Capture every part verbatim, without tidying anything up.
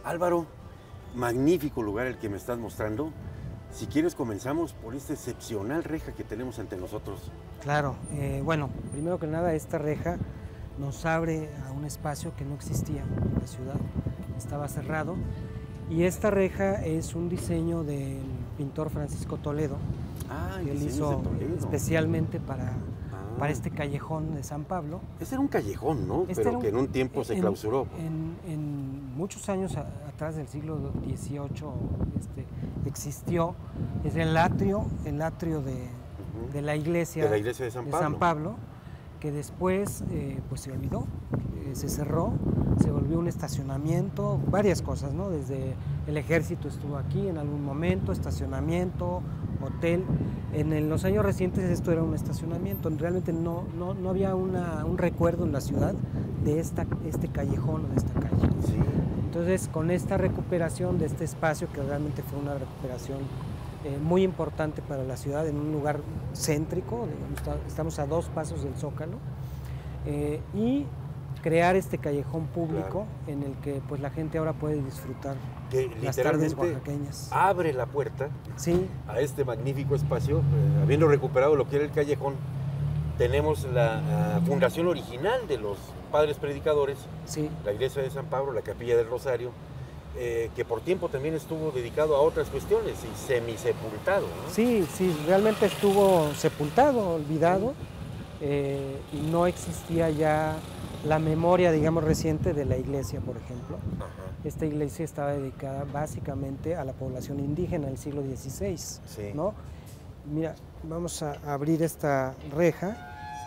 Álvaro, magnífico lugar el que me estás mostrando. Si quieres comenzamos por esta excepcional reja que tenemos ante nosotros. Claro, eh, bueno, primero que nada esta reja nos abre a un espacio que no existía en la ciudad, estaba cerrado, y esta reja es un diseño del pintor Francisco Toledo, ah, que él hizo especialmente para, ah. para este callejón de San Pablo. Ese era un callejón, ¿no? Este Pero un, que en un tiempo se en, clausuró. En, en muchos años a, atrás del siglo dieciocho este, existió, es el atrio, el atrio de, uh-huh. de, la iglesia, de la iglesia de San Pablo, de San Pablo que después eh, pues se olvidó, eh, se cerró, se volvió un estacionamiento, varias cosas, ¿no? Desde el ejército estuvo aquí en algún momento, estacionamiento, hotel. En el, los años recientes esto era un estacionamiento, realmente no, no, no había una, un recuerdo en la ciudad de esta, este callejón o de esta calle. Sí. Entonces, con esta recuperación de este espacio, que realmente fue una recuperación eh, muy importante para la ciudad, en un lugar céntrico, digamos, estamos a dos pasos del Zócalo, eh, y crear este callejón público, claro, en el que pues la gente ahora puede disfrutar que las tardes oaxaqueñas. Abre la puerta, sí, a este magnífico espacio, eh, habiendo recuperado lo que era el callejón. Tenemos la uh, fundación original de los padres predicadores, sí, la iglesia de San Pablo, la capilla del Rosario, eh, que por tiempo también estuvo dedicado a otras cuestiones y semisepultado, ¿no? Sí, sí, realmente estuvo sepultado, olvidado, sí. eh, y no existía ya la memoria, digamos, reciente de la iglesia, por ejemplo. Ajá. Esta iglesia estaba dedicada básicamente a la población indígena del siglo dieciséis, sí. ¿no? Mira, vamos a abrir esta reja.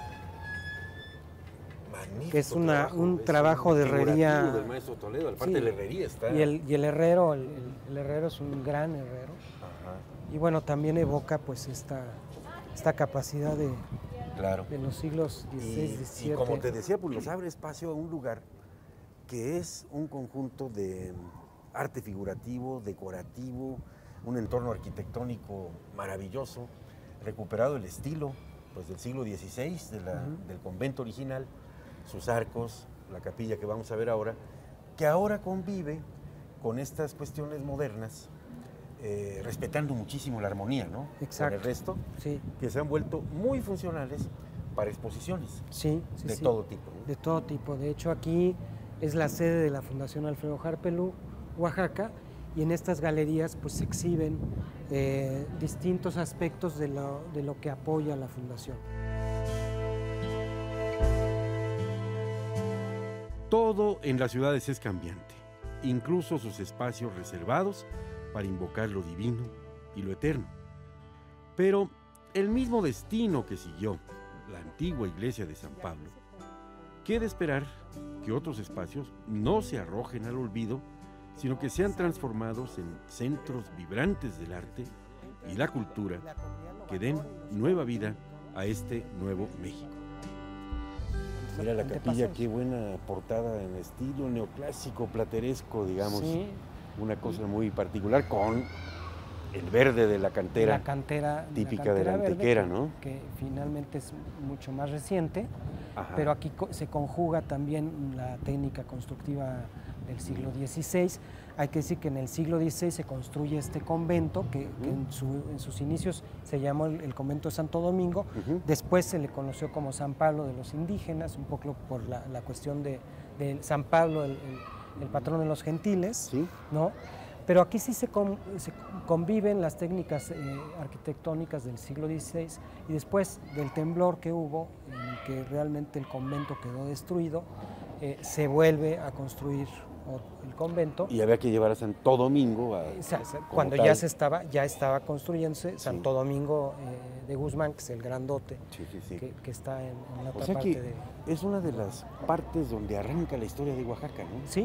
Magnífico que es una, trabajo, un es trabajo un de herrería del maestro Toledo, aparte sí, de la herrería está. Y el, y el herrero, el, el herrero es un gran herrero. Ajá. Y bueno, también evoca pues esta, esta capacidad de, claro. de los siglos dieciséis, diecisiete. Y como te decía, pues nos abre espacio a un lugar que es un conjunto de arte figurativo, decorativo, un entorno arquitectónico maravilloso, recuperado el estilo pues, del siglo dieciséis, de la, uh-huh. del convento original, sus arcos, la capilla que vamos a ver ahora, que ahora convive con estas cuestiones modernas, eh, respetando muchísimo la armonía, ¿no? Exacto. Con el resto, sí. que se han vuelto muy funcionales para exposiciones sí, sí, de sí. todo tipo, ¿no? De todo tipo. De hecho, aquí es la sede de la Fundación Alfredo Harpelú, Oaxaca, y en estas galerías pues se exhiben eh, distintos aspectos de lo, de lo que apoya la Fundación. Todo en las ciudades es cambiante, incluso sus espacios reservados para invocar lo divino y lo eterno. Pero el mismo destino que siguió la antigua iglesia de San Pablo, queda esperar que otros espacios no se arrojen al olvido, sino que sean transformados en centros vibrantes del arte y la cultura que den nueva vida a este nuevo México. Mira la capilla, qué buena portada en estilo neoclásico, plateresco, digamos. Sí. Una cosa muy particular con el verde de la cantera, la cantera típica la cantera de la antequera, ¿no? Que finalmente es mucho más reciente, ajá. pero aquí se conjuga también la técnica constructiva del siglo dieciséis. Hay que decir que en el siglo dieciséis se construye este convento, que, uh-huh. que en, su, en sus inicios se llamó el, el convento de Santo Domingo, uh-huh. después se le conoció como San Pablo de los indígenas, un poco por la, la cuestión de, de San Pablo, el, el, el patrón de los gentiles, ¿sí? ¿no? Pero aquí sí se, con, se conviven las técnicas eh, arquitectónicas del siglo dieciséis y después del temblor que hubo, en el que realmente el convento quedó destruido, eh, se vuelve a construir el convento. Y había que llevar a Santo Domingo a, o sea, cuando tal. ya se estaba ya estaba construyéndose Santo sí. Domingo eh, de Guzmán, que es el grandote, sí, sí, sí. Que, que está en, en la otra o sea parte que de... es una de las partes donde arranca la historia de Oaxaca, ¿no? Sí.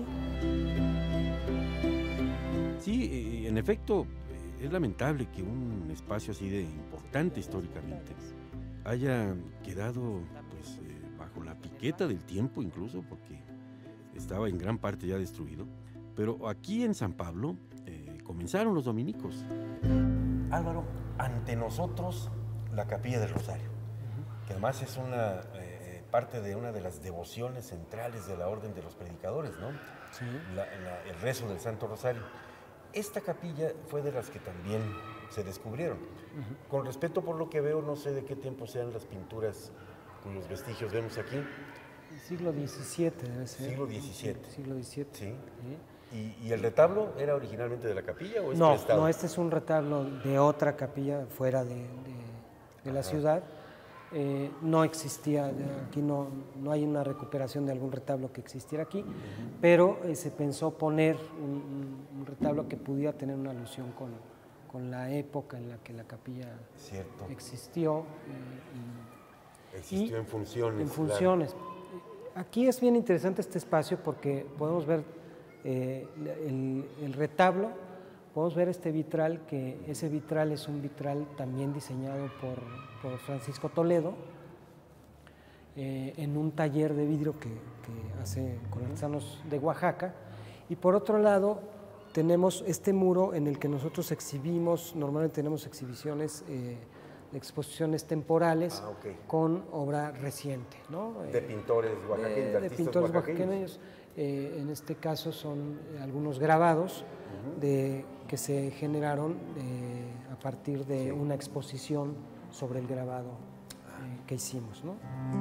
Sí, en efecto, es lamentable que un espacio así de importante históricamente haya quedado pues, eh, bajo la piqueta del tiempo incluso, porque estaba en gran parte ya destruido. Pero aquí en San Pablo eh, comenzaron los dominicos. Álvaro, ante nosotros la Capilla del Rosario, uh-huh. que además es una eh, parte de una de las devociones centrales de la Orden de los Predicadores, ¿no? sí. la, la, el rezo del Santo Rosario. Esta capilla fue de las que también se descubrieron. Uh-huh. Con respeto por lo que veo, no sé de qué tiempo sean las pinturas cuyos vestigios vemos aquí. Siglo diecisiete debe ser. Siglo diecisiete. Siglo diecisiete. Sí. ¿Sí? ¿Y, ¿Y el retablo era originalmente de la capilla o es no, prestado? No, este es un retablo de otra capilla fuera de, de, de la ciudad. Eh, no existía, aquí no, no hay una recuperación de algún retablo que existiera aquí, uh-huh. pero eh, se pensó poner un, un retablo que pudiera tener una alusión con, con la época en la que la capilla Cierto. existió. Eh, y, Existió y en funciones. En funciones. Claro. Aquí es bien interesante este espacio porque podemos ver eh, el, el retablo, podemos ver este vitral, que ese vitral es un vitral también diseñado por, por Francisco Toledo eh, en un taller de vidrio que, que hace con artesanos de Oaxaca. Y por otro lado tenemos este muro en el que nosotros exhibimos, normalmente tenemos exhibiciones eh, de exposiciones temporales ah, okay. con obra reciente, ¿no? De pintores oaxaqueños, de, de, de pintores oaxaqueños. Eh, en este caso son algunos grabados uh-huh. de, que se generaron eh, a partir de sí. una exposición sobre el grabado eh, que hicimos, ¿no?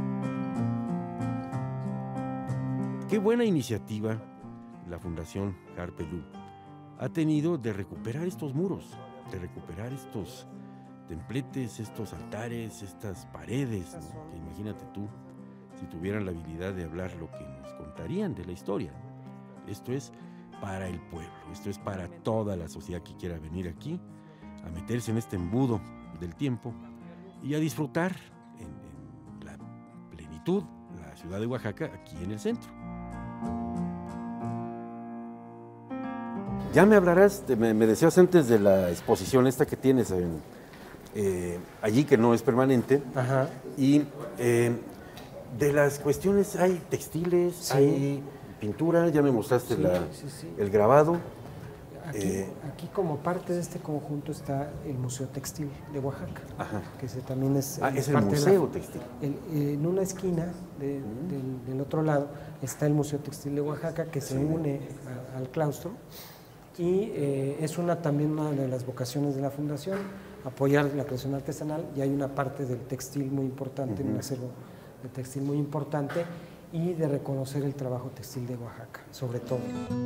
Qué buena iniciativa la Fundación Harpelú ha tenido de recuperar estos muros, de recuperar estos templetes, estos altares, estas paredes, ¿no? Que imagínate tú, si tuvieran la habilidad de hablar lo que nos contarían de la historia. Esto es para el pueblo, esto es para toda la sociedad que quiera venir aquí, a meterse en este embudo del tiempo y a disfrutar en, en la plenitud la ciudad de Oaxaca, aquí en el centro. Ya me hablarás, de, me, me decías antes de la exposición esta que tienes en, eh, allí, que no es permanente. Ajá. Y eh, de las cuestiones, hay textiles, sí. hay pintura, ya me mostraste sí, la, sí, sí. el grabado. Aquí, eh, aquí como parte de este conjunto está el Museo Textil de Oaxaca, ajá. que se, también es, ah, es el Museo la, Textil. El, en una esquina de, mm. del, del otro lado está el Museo Textil de Oaxaca, que se sí. une a, al claustro. Y eh, es una, también una de las vocaciones de la Fundación, apoyar la creación artesanal, y hay una parte del textil muy importante, uh-huh. un acervo de textil muy importante, y de reconocer el trabajo textil de Oaxaca, sobre todo.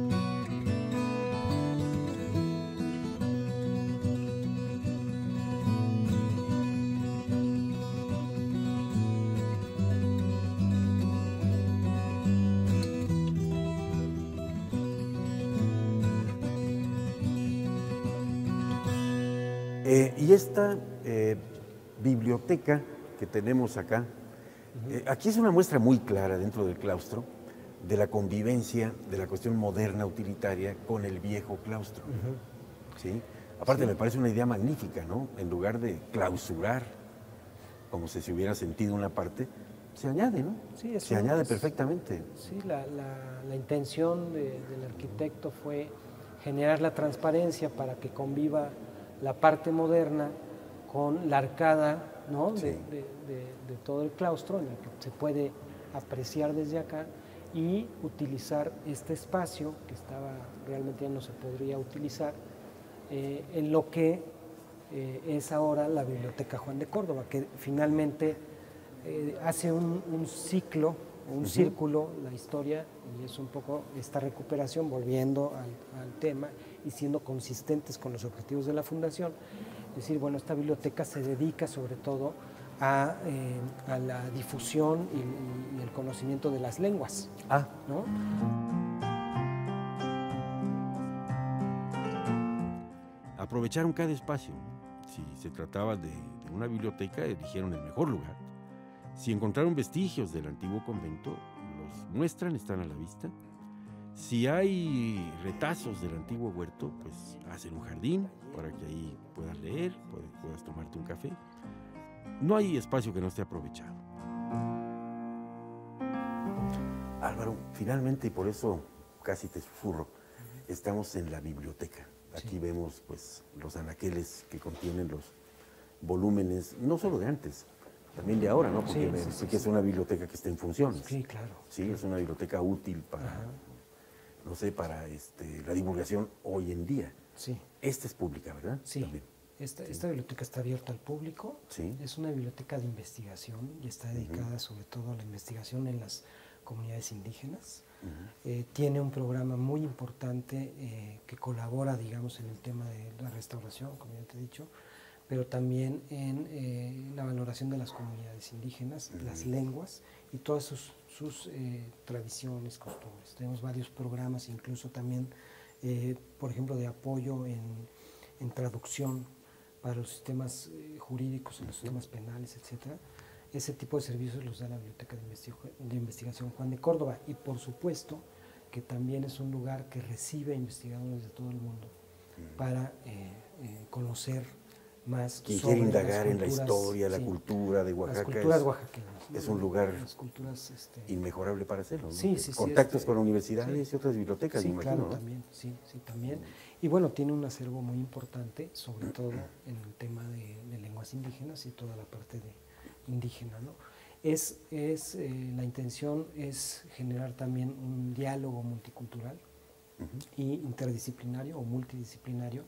Eh, y esta eh, biblioteca que tenemos acá, uh-huh. eh, aquí es una muestra muy clara dentro del claustro de la convivencia de la cuestión moderna utilitaria con el viejo claustro. Uh-huh. ¿Sí? Aparte sí. me parece una idea magnífica, ¿no? En lugar de clausurar, como si se hubiera sentido una parte, se añade, ¿no? Sí, eso se añade es, perfectamente. Sí, la, la, la intención de, del arquitecto fue generar la transparencia para que conviva la parte moderna con la arcada, ¿no? sí. de, de, de, de todo el claustro, en el que se puede apreciar desde acá, y utilizar este espacio que estaba realmente ya no se podría utilizar eh, en lo que eh, es ahora la Biblioteca Juan de Córdoba, que finalmente eh, hace un, un ciclo, un uh-huh. círculo, la historia, y es un poco esta recuperación, volviendo al, al tema y siendo consistentes con los objetivos de la Fundación. Es decir, bueno, esta biblioteca se dedica sobre todo a, eh, a la difusión y, y el conocimiento de las lenguas. Ah. ¿No? Aprovecharon cada espacio. Si se trataba de, de una biblioteca, eligieron el mejor lugar. Si encontraron vestigios del antiguo convento, los muestran, están a la vista. Si hay retazos del antiguo huerto, pues hacen un jardín para que ahí puedas leer, puedas tomarte un café. No hay espacio que no esté aprovechado. Álvaro, finalmente, y por eso casi te susurro, estamos en la biblioteca. Aquí sí. vemos pues los anaqueles que contienen los volúmenes, no solo de antes, también de ahora, ¿no? Porque sí, me sí, sí sí, que sí. es una biblioteca que está en funciones. Sí, claro. Sí, es una biblioteca útil para... Ajá. no sé, para este, la divulgación hoy en día. Sí. Esta es pública, ¿verdad? Sí. También. Esta, Sí. esta biblioteca está abierta al público. Sí. Es una biblioteca de investigación y está dedicada uh-huh. sobre todo a la investigación en las comunidades indígenas. Uh-huh. eh, tiene un programa muy importante eh, que colabora, digamos, en el tema de la restauración, como ya te he dicho, pero también en eh, la valoración de las comunidades indígenas, uh-huh. las lenguas y todas sus, sus eh, tradiciones, costumbres. Tenemos varios programas, incluso también, eh, por ejemplo, de apoyo en, en traducción para los sistemas eh, jurídicos, en los sistemas penales, etcétera. Ese tipo de servicios los da la Biblioteca de, Investig de Investigación Juan de Córdoba, y por supuesto que también es un lugar que recibe investigadores de todo el mundo uh-huh. para eh, eh, conocer más quien sobre quiere indagar las en la historia, la sí, cultura de Oaxaca. Las culturas es, oaxaqueñas, ¿no? Es un lugar las culturas, este, inmejorable para hacerlo, ¿no? Sí, sí, Contactos sí, con universidades sí. y otras bibliotecas, sí, me imagino, claro, ¿no? también, sí, sí, también. Y bueno, tiene un acervo muy importante, sobre todo en el tema de, de lenguas indígenas y toda la parte de indígena, ¿no? Es, es eh, la intención es generar también un diálogo multicultural uh-huh. y interdisciplinario o multidisciplinario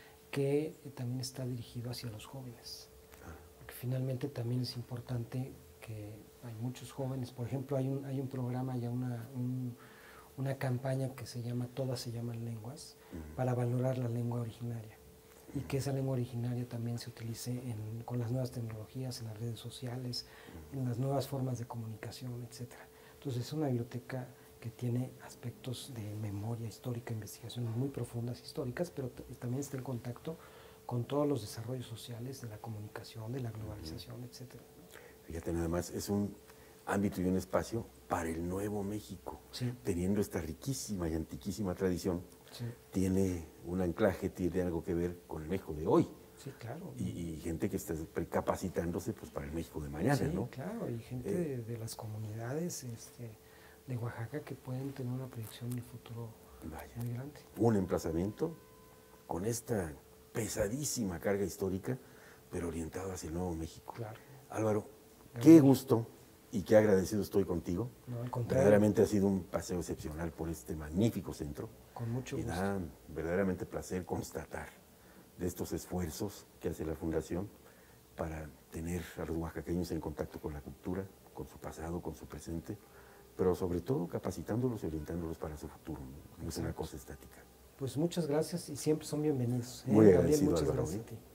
que eh, también está dirigido hacia los jóvenes. Porque finalmente también es importante que hay muchos jóvenes, por ejemplo, hay un, hay un programa, ya una, un, una campaña que se llama Todas se llaman lenguas, uh-huh. para valorar la lengua originaria. Y que esa lengua originaria también se utilice en, con las nuevas tecnologías, en las redes sociales, en las nuevas formas de comunicación, etcétera. Entonces es una biblioteca que tiene aspectos de memoria histórica, investigaciones muy profundas históricas, pero también está en contacto con todos los desarrollos sociales de la comunicación, de la globalización, uh-huh. etcétera. Fíjate, nada más, es un ámbito y un espacio para el Nuevo México, sí. teniendo esta riquísima y antiquísima tradición. Sí. Tiene un anclaje, tiene algo que ver con el México de hoy. Sí, claro. Y, y gente que está capacitándose pues, para el México de mañana, sí, ¿no? Claro, y gente eh, de, de las comunidades este, de Oaxaca que pueden tener una proyección en el futuro vaya, muy grande. Un emplazamiento con esta pesadísima carga histórica, pero orientado hacia el Nuevo México. Claro. Álvaro, qué gusto y qué agradecido estoy contigo. No, al contrario. Verdaderamente ha sido un paseo excepcional por este magnífico centro. Con mucho y gusto. Y da verdaderamente placer constatar de estos esfuerzos que hace la Fundación para tener a los oaxaqueños en contacto con la cultura, con su pasado, con su presente, pero sobre todo capacitándolos y orientándolos para su futuro, ¿no? No es una cosa estática. Pues muchas gracias y siempre son bienvenidos. Muy eh, agradecido, Gabriel, muchas Álvaro, gracias ¿eh? a ti.